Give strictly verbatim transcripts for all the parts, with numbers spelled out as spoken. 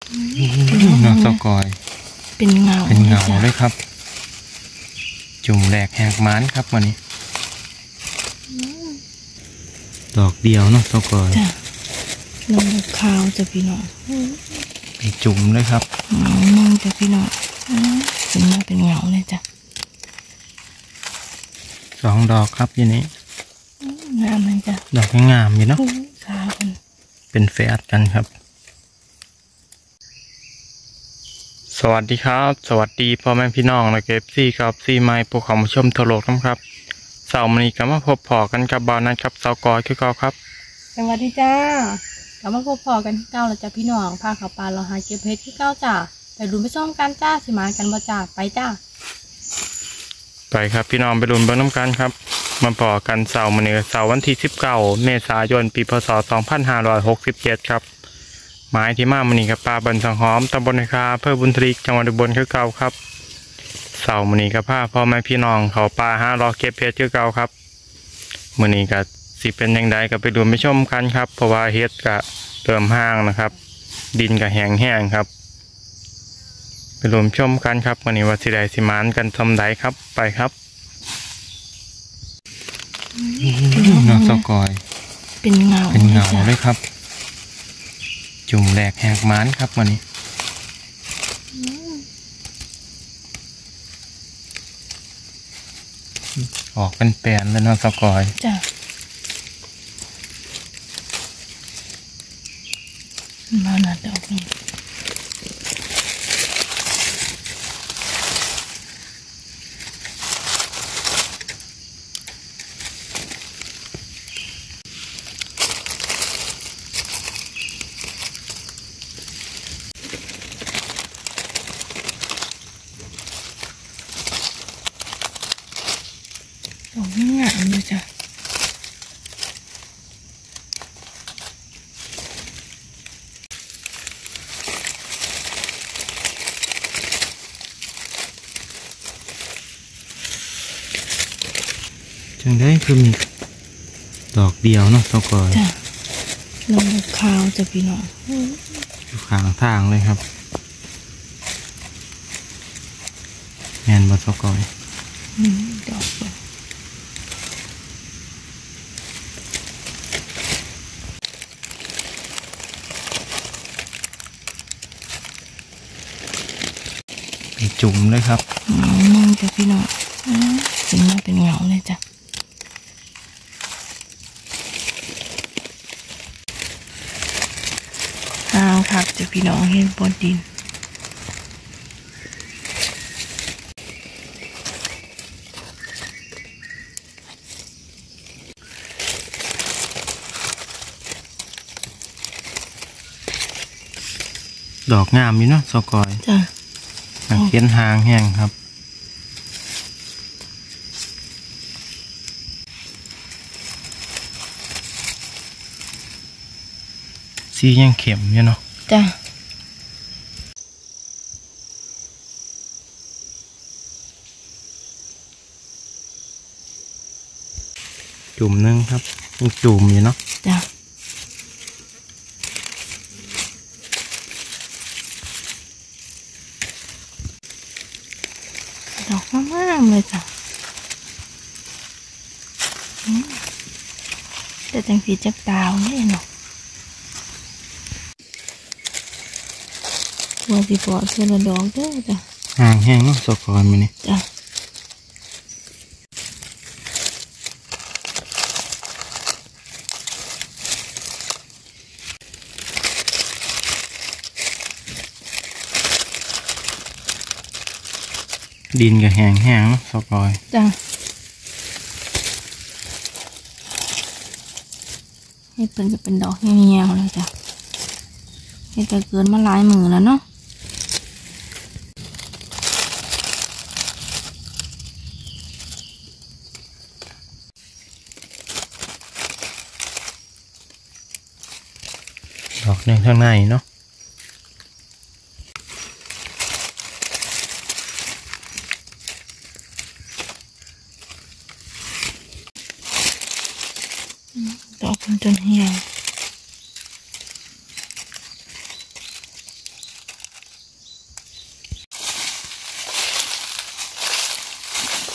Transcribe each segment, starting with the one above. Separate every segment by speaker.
Speaker 1: น้องสกอย
Speaker 2: เป็นเงา
Speaker 1: เป็นเงาเลยครับจุ่มแหลกแหกม้านครับวันนี้ดอกเดียวเนาะสกอย
Speaker 2: จ้ะลงขาวจะพี่น้อง
Speaker 1: ไปจุ่มเลยครับ
Speaker 2: เงามึงจะพี่น้องเป็นมาเป็นเงาเลยจ้ะ
Speaker 1: สองดอกครับยี่นี้
Speaker 2: งามเลยจ้ะ
Speaker 1: ดอกงามอยู่เนาะ
Speaker 2: ขาวกัน
Speaker 1: เป็นแฝดกันครับสวัสดีครับสวัสดีพ่อแม่พี่น้องและเก็บซี่กับซี่ไม้พวกเขามาชมทั่วโลกครับเสาร์นี้ก็มาพบพอกันกับบอลนั้นครับเสากอยคือเก่าครับ
Speaker 2: สวัสดีจ้ากลับมาพบพอกันเก้าแล้วจ้ะพี่น้องพาเขาปลาเราหาเก็บเพชรที่เก้าจ้ะไปลุ้นไปซ่อมกันจ้าสิมากันบ่จ้าไปจ้า
Speaker 1: ไปครับพี่น้องไปลุ้นเบิ้งน้ำกันครับมาพอกันเสาร์นี้เสาร์วันที่สิบเก้าเมษายนปีพศสองพันห้าร้อยหกสิบเจ็ดครับหมายที่มามันนี่กับปลาบันสังหอมตำบลนาคาอำเภอบุญทริกจังหวัดอุบลคือเก่าครับเสาร์มันนี่กับผ้าพ่อแม่พี่น้องเขาปลาห้ารอเก็บเพชรคือเก่าครับมันนี่กับสิเป็นยังไงกับไปดูไปชมกันครับเพราะว่าเฮ็ดกับเติมห้างนะครับดินกับแห้งแห้งครับไปรวมชมกันครับมันนี่ว่าสิได้สิมานกันทำได้ครับไปครับน้องสกอย
Speaker 2: เป็นเงา
Speaker 1: เป็นเงาเลยครับจุ่มแหลกแหกม้านครับวันนี้ออกเป็นแปลนเลยน้องสกอย
Speaker 2: จ้ะมาหนาดอกนี้ดอกนี้งามเลยจ้ะ
Speaker 1: จังได้คือมีดอกเดียวเนาะสกอย
Speaker 2: จ้ะลงขาวจะพี่น้อง
Speaker 1: อยู่ข้างทางเลยครับแมนบอสกอย
Speaker 2: ดอก
Speaker 1: จุ่มเลยครับ
Speaker 2: เงามึงจะพี่น้องเป็นมาเป็นเงาเลยจ้ะอ้าวครับจะพี่น้องเห็นบนดิน
Speaker 1: ดอกงามอยู่เนาะสกอย
Speaker 2: จ้ะ
Speaker 1: เขียนหางแห้งครับสียังเข็มอยู่เนาะ
Speaker 2: จ้ะ
Speaker 1: จุ่มนึงครับยังจุ่มอยู่เนาะ
Speaker 2: จ้ะดอกงามเลยจ้ะแต่จังสีจับดาวนี่เนาะว่าสิปอดเสื้อดอกเด้อจ้ะ
Speaker 1: ห่างแห้งเนาะสกอยมันนี่
Speaker 2: จ้ะ
Speaker 1: ดินกับแห้งแห้งเนาะสกอย
Speaker 2: จ้ะให้เป็นจะเป็นดอกเงี้ยวๆเลยจ้ะให้แต่เกินมาหลายมือแล้วเนาะ
Speaker 1: ดอกในข้างในเนาะ
Speaker 2: ดอกจนเหี่ยว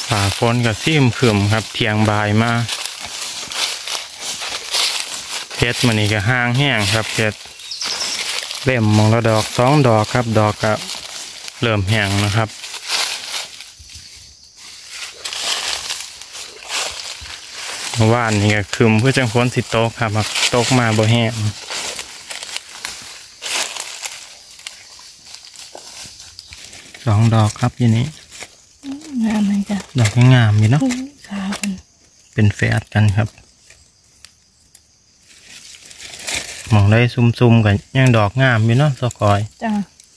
Speaker 1: ฝ่าฝนกับซิมขึ้นครับเที่ยงบ่ายมาเพชรมันนี่ก็ห้างแห้งครับเพชรเล่มมองละดอกสองดอกครับดอกก็เริ่มแห้งนะครับเมื่อวานนี่ก็คืมเพื่อจังฝนสิตกครับตกมาบ่แห้งสองดอกครับยี่นี้
Speaker 2: งามเลยจ้ะ
Speaker 1: ดอกงามอยู่เนาะ
Speaker 2: ขาเป็น
Speaker 1: เป็นแฝดกันครับมองได้ซุ่มๆกันยังดอกงามอยู่เนาะสกอย
Speaker 2: จ้ะ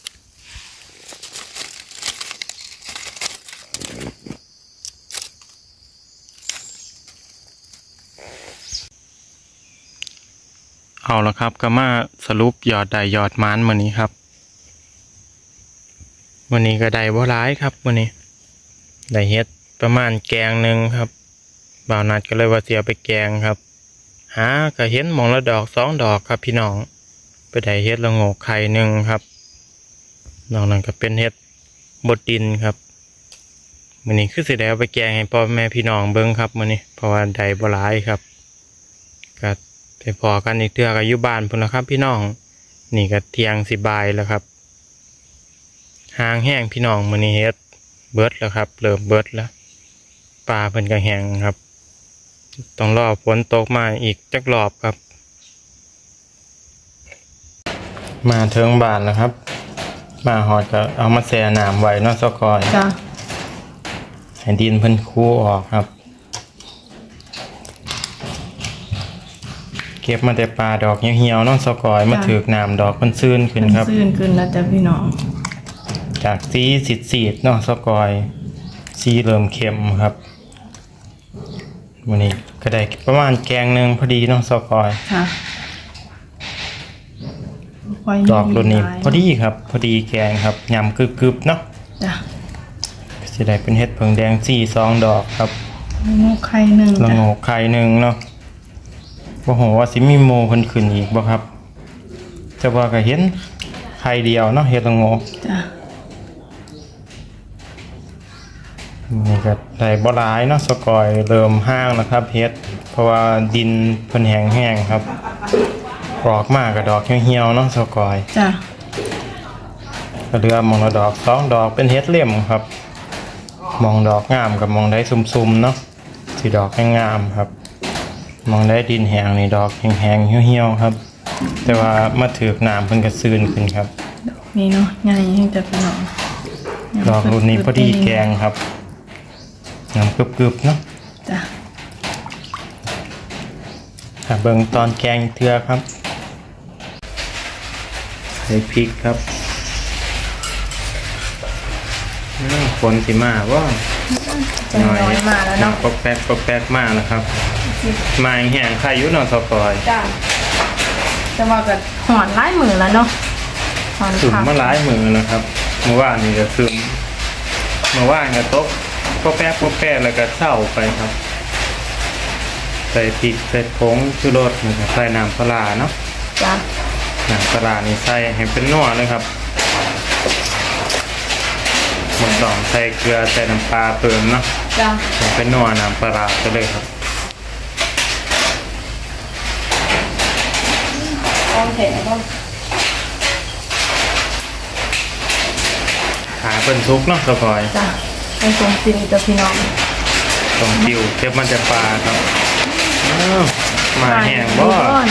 Speaker 1: เอาละครับก็มาสรุปยอดได้ยอดม้านวันนี้ครับวันนี้ก็ได้บ่ร้ายครับวันนี้ได้เฮ็ดประมาณแกงหนึ่งครับบ่าวนัดก็เลยว่าเสียไปแกงครับหาก็เห็นมองละดอกสองดอกครับพี่น้องไปได้เฮ็ดละโงกไข่หนึ่งครับนอกนั้นก็เป็นเฮ็ดบดดินครับวันนี้คือสิได้เอาไปแกงให้พ่อแม่พี่น้องเบิ้งครับวันนี้เพราะว่าได้บ่ร้ายครับก็ไปพอกันอีกเทื่อกับอยู่บ้านพุ่นละครับพี่น้องนี่ก็เที่ยงสิบายแล้วครับหางแห้งพี่น้องมื้อนี้เฮ็ดเบิดแล้วครับเริ่มเบิดแล้วปลาเพิ่นก็แห้งครับต้องรอฝนตกมาอีกจักรอบครับมาถึงบ้านแล้วครับมาหอดก็เอามาแช่น้ำไว้เนาะซะก่อน
Speaker 2: จ้ะ
Speaker 1: ให้ดินเพิ่นคูออกครับเก็บมาแต่ปลาดอกเหี่ยวๆเนาะซะก่อยมาถือกน้ำดอกเพิ่นซื่นขึ้นครับ
Speaker 2: ซื่นขึ้นแล้วจ้ะพี่น้อง
Speaker 1: จากสีสีดๆเนาะซะก่อยสีเริ่มเข้มครับวันนี้ก็ได้ประมาณแกงหนึ่งพอดีเนาะซอกอย
Speaker 2: ค่ะ
Speaker 1: ดอกตัวนี้พอดีครับพอดีแกงครับยำกรึบๆเนาะ
Speaker 2: จ้ะ
Speaker 1: จะได้เป็นเห็ดเผิงแดงสี่สองดอกครับ
Speaker 2: ละโงกไข่หนึ่ง
Speaker 1: ละโงกไข่หนึ่งเนาะว่าโหว่าสิมีโมเพิ่นขึ้นอีกบ่ครับจะว่าก็เห็นไข่เดียวเนาะเห็ดละโงก
Speaker 2: จ้ะ
Speaker 1: นี่ก็ได้บ่หลายเนาะสกอยเริ่มห้างนะครับเฮ็ดเพราะว่าดินเพิ่นแห้งๆครับออกมากกับดอกเหี่ยวๆเนาะสกอย
Speaker 2: จ้ะ
Speaker 1: ก็เหลือมองละดอกสองดอกเป็นเฮ็ดเลี่ยมครับมองดอกงามกับมองได้ซุ่มๆเนาะสีดอกงามครับมองได้ดินแห้งนี่ดอกแห้งๆเหี่ยวๆครับแต่ว่ามาถือกน้ำเพิ่นก็ซื่นขึ้นครับ
Speaker 2: ดอกนี้เนาะใหญ่ให้จะพี่น้อง
Speaker 1: ดอกรุ่นนี้พอดีแกงครับน้ำกรึบๆเนาะ
Speaker 2: จ้ะ
Speaker 1: เบิ่งตอนแกงเทือครับใส่พริกครับฝนสิมาว่า
Speaker 2: หน่อยมาแล้วเนาะ
Speaker 1: ปกแป๊กปกแป๊กมากนะครับมาแห้งไข่ยุ่นนอนสกอย
Speaker 2: จ้ะจะว่ากันหอนไล่มือแล้วเนาะ
Speaker 1: ซึมมาหลายมือนะครับเมื่อวานนี่ก็ซึมเมื่อวานก็ตกก็แป๊กก็แป๊กแล้วก็เศร้าไปครับใส่พริกใส่ผงชูรสใส่น้ำปลาเนาะ
Speaker 2: จ้ะ
Speaker 1: น้ำปลานี่ใส่ให้เป็นนัวเลยครับหมดดองใส่เกลือใส่น้ำปลาเติมเนาะ
Speaker 2: จ้ะ
Speaker 1: ให้เป็นนัวน้ำปลาไปเลยครับ
Speaker 2: โอเคก็
Speaker 1: ขาเป็นซุกเนาะสกอย
Speaker 2: จ้ะเป็นทรงซิวจะพี่น้อง
Speaker 1: ทรงซิวเทียบมันจะปลาครับมาแห้งบ่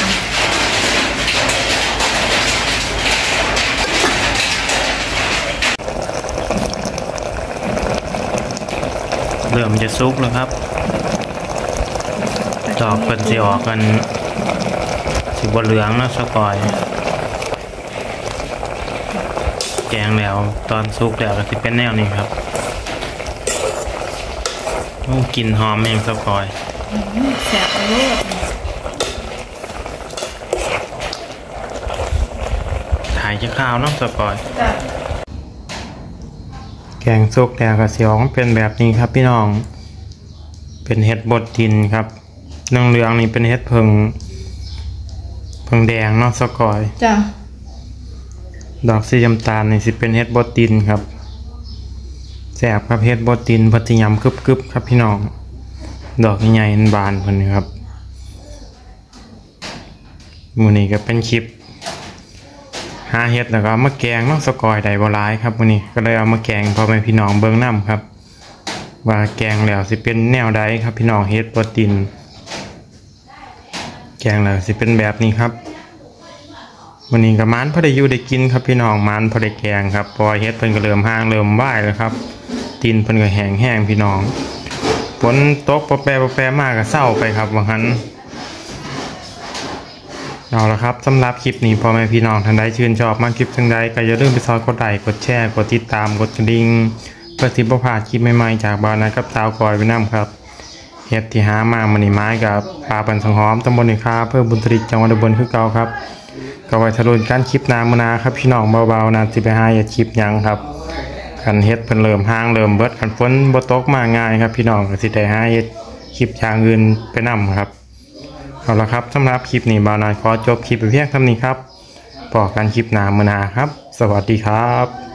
Speaker 1: เริ่มจะซุกแล้วครับดอกเป็นสีออกกันสีบเหลืองนะสกอยแกงแล้วตอนซุกแล้วก็จะเป็นแนวนี้ครับกลิ่นหอมเองสกอย
Speaker 2: แซ่บเลย
Speaker 1: ถ่ายจะข้าวเนาะสกอยแกงซุกแล้วก็สีออกเป็นแบบนี้ครับพี่น้องเป็นเห็ดบดดินครับนางเหลืองนี่เป็นเห็ดเพิงเพิงแดงเนาะสกอย
Speaker 2: จ้ะ
Speaker 1: ดอกสีน้ำตาลนี่สิเป็นเห็ดบดดินครับแซ่บครับเฮ็ดบ่ตินพัทยำกึบๆครับพี่น้องดอกใหญ่ๆบานเพิ่นครับมื้อนี้ก็เป็นคลิปหาเฮ็ดแล้วก็เอามาแกงเนาะสกอยได้บ่หลายครับมื้อนี้ก็เลยเอามาแกงพ่อแม่พี่น้องเบิ่งนำครับว่าแกงแล้วสิเป็นแนวใดครับพี่น้องเฮ็ดบ่ตินแกงแล้วสิเป็นแบบนี้ครับวันนี้ก็มันพอได้อยู่ได้กินครับพี่น้องมันพอได้แกงครับพอเฮ็ดเพิ่นก็เริ่มห่างเริ่มว่ายแล้วครับตีนเพิ่นก็แห้งแห้งพี่น้องฝนตกปะแปะปะแปะมากก็เศร้าไปครับว่างั้นเอาละครับสำหรับคลิปนี้พ่อแม่พี่น้องท่านใดชื่นชอบมากคลิปทั้งใดก็อย่าลืมไปซอยกดไลค์กดแชร์กดติดตามกดกระดิ่งเพื่อที่บ่พลาดคลิปใหม่ๆจากบ้านนะกับสาวกอยไปนำครับเฮ็ดที่หามามื้อนี้ไม้กับปลาปันสังหอมตำบลนี่คาอำเภอบุญทริกจังหวัดอุบลคือเก่าครับก็ไว้ทะลุนการคลิปนามื้อนาครับพี่น้องเบาๆนะสิไปหาอย่าคลิปหยังครับคันเฮ็ดเพิ่นเริ่มห่างเริ่มเบิดคันฝนบ่ตกมาง่ายครับพี่น้องก็สิได้หาเฮ็ดคลิปอย่างอื่นไปนำครับเอาละครับสำหรับคลิปนี้บ่าวนาขอจบคลิปไปเพียงเท่านี้ครับพบกันคลิปหน้ามื้อหน้าครับสวัสดีครับ